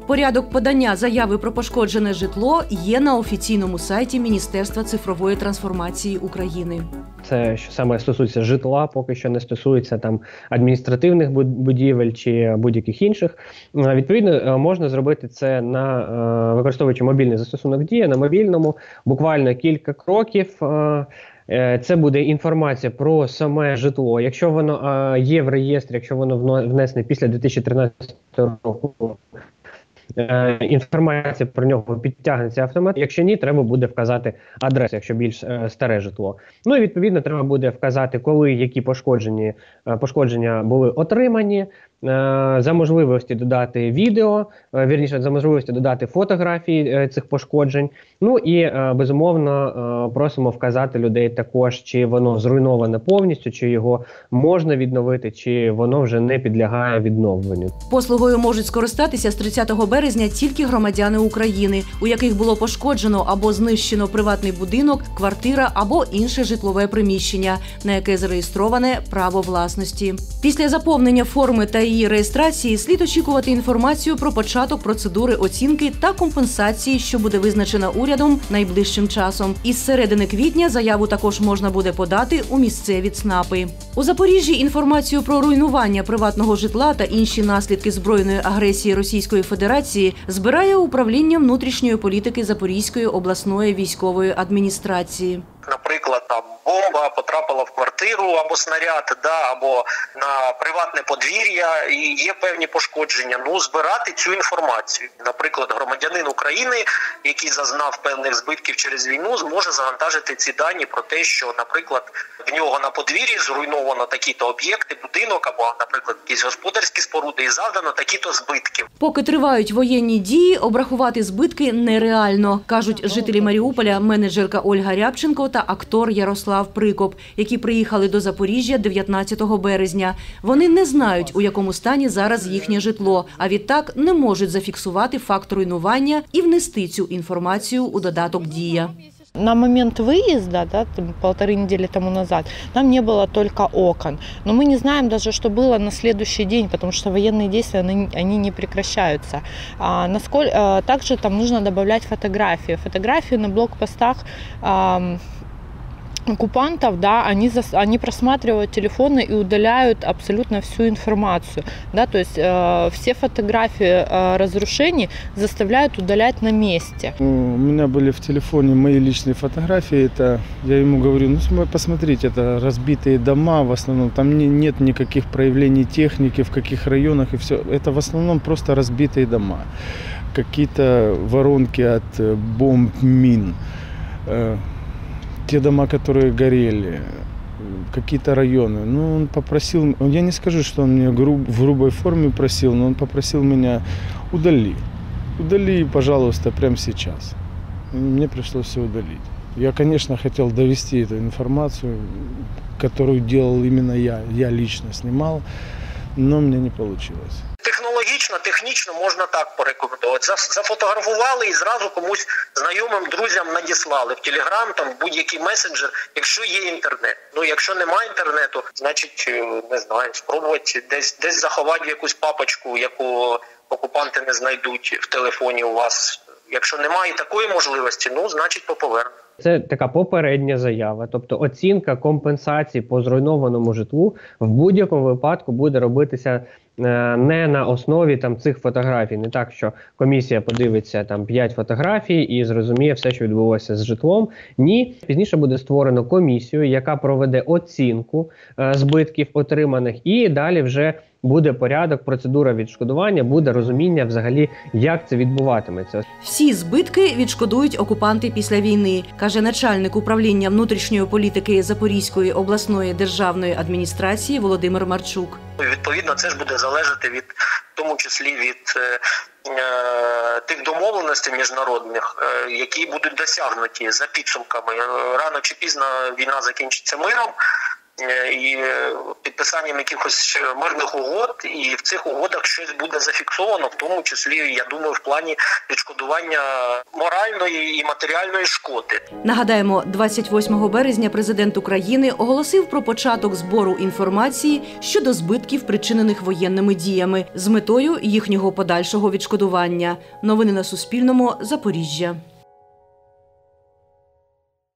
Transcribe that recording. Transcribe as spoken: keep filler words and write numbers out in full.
Порядок подання заяви про пошкоджене житло є на офіційному сайті Міністерства цифрової трансформації України. Це що саме стосується житла, поки що не стосується там адміністративних будівель чи будь-яких інших. Відповідно, можна зробити це на використовуючи мобільний застосунок Дія на мобільному, буквально кілька кроків. Це буде інформація про саме житло. Якщо воно є в реєстрі, якщо воно внесене після дві тисячі тринадцятого року, інформація про нього підтягнеться автоматично. Якщо ні, треба буде вказати адресу, якщо більш е, старе житло. Ну і відповідно треба буде вказати, коли які пошкоджені, е, пошкодження були отримані, е, за можливості додати відео, е, вірніше, за можливості додати фотографії е, цих пошкоджень. Ну і е, безумовно е, просимо вказати людей також, чи воно зруйноване повністю, чи його можна відновити, чи воно вже не підлягає відновленню. Послугою можуть скористатися з тридцятого березня тільки громадяни України, у яких було пошкоджено або знищено приватний будинок, квартира або інше житлове приміщення, на яке зареєстроване право власності. Після заповнення форми та її реєстрації слід очікувати інформацію про початок процедури оцінки та компенсації, що буде визначена урядом найближчим часом. Із середини квітня заяву також можна буде подати у місцеві ЦНАПи. У Запоріжжі інформацію про руйнування приватного житла та інші наслідки збройної агресії Російської Федерації збирає управління внутрішньої політики Запорізької обласної військової адміністрації. Наприклад, там бомба потрапила в квартиру або снаряд, да, або на приватне подвір'я і є певні пошкодження. Ну, збирати цю інформацію. Наприклад, громадянин України, який зазнав певних збитків через війну, зможе завантажити ці дані про те, що, наприклад, в нього на подвір'ї зруйновано такі-то об'єкти, будинок або, наприклад, якісь господарські споруди і завдано такі-то збитки. Поки тривають воєнні дії, обрахувати збитки нереально, кажуть жителі Маріуполя, менеджерка Ольга Рябченко та актор Ярослав Прикоп, які приїхали до Запоріжжя дев'ятнадцятого березня. Вони не знають, у якому стані зараз їхнє житло, а відтак не можуть зафіксувати факт руйнування і внести цю інформацію у додаток «Дія». На момент выезда, да, там, полторы недели тому назад, там не было только окон. Но мы не знаем даже, что было на следующий день, потому что военные действия, они, они не прекращаются. А, насколько, а, также там нужно добавлять фотографии. Фотографии на блокпостах а, оккупантов, да, они, они просматривают телефоны и удаляют абсолютно всю информацию. Да, то есть э, все фотографии э, разрушений заставляют удалять на месте. У меня были в телефоне мои личные фотографии. Это, я ему говорю, ну посмотрите, это разбитые дома, в основном там не, нет никаких проявлений техники, в каких районах и все. Это в основном просто разбитые дома. Какие-то воронки от бомб, мин. Те дома, которые горели, какие-то районы. Ну, он попросил, я не скажу, что он мне груб, в грубой форме просил, но он попросил меня удали. Удали, пожалуйста, прямо сейчас. Мне пришлось все удалить. Я, конечно, хотел довести эту информацию, которую делал именно я, я лично снимал, но у меня не получилось. Технологічно, технічно можна так порекомендувати. Зафотографували і зразу комусь знайомим, друзям надіслали в Телеграм, там будь-який месенджер, якщо є інтернет. Ну, якщо немає інтернету, значить, не знаю, спробувати десь, десь заховати в якусь папочку, яку окупанти не знайдуть в телефоні у вас. Якщо немає такої можливості, ну, значить, по поверненню. Це така попередня заява, тобто оцінка компенсації по зруйнованому житлу в будь-якому випадку буде робитися не на основі там цих фотографій. Не так, що комісія подивиться там п'ять фотографій і зрозуміє все, що відбулося з житлом. Ні, пізніше буде створено комісію, яка проведе оцінку е, збитків отриманих, і далі вже буде порядок, процедура відшкодування, буде розуміння взагалі, як це відбуватиметься. Всі збитки відшкодують окупанти після війни, каже начальник управління внутрішньої політики Запорізької обласної державної адміністрації Володимир Марчук. Відповідно, це ж буде залежати від, в тому числі від е, тих домовленостей міжнародних, е, які будуть досягнуті за підсумками. Рано чи пізно війна закінчиться миром. і підписанням якихось мирних угод, і в цих угодах щось буде зафіксовано, в тому числі, я думаю, в плані відшкодування моральної і матеріальної шкоди. Нагадаємо, двадцять восьмого березня президент України оголосив про початок збору інформації щодо збитків, причинених воєнними діями, з метою їхнього подальшого відшкодування. Новини на Суспільному. Запоріжжя.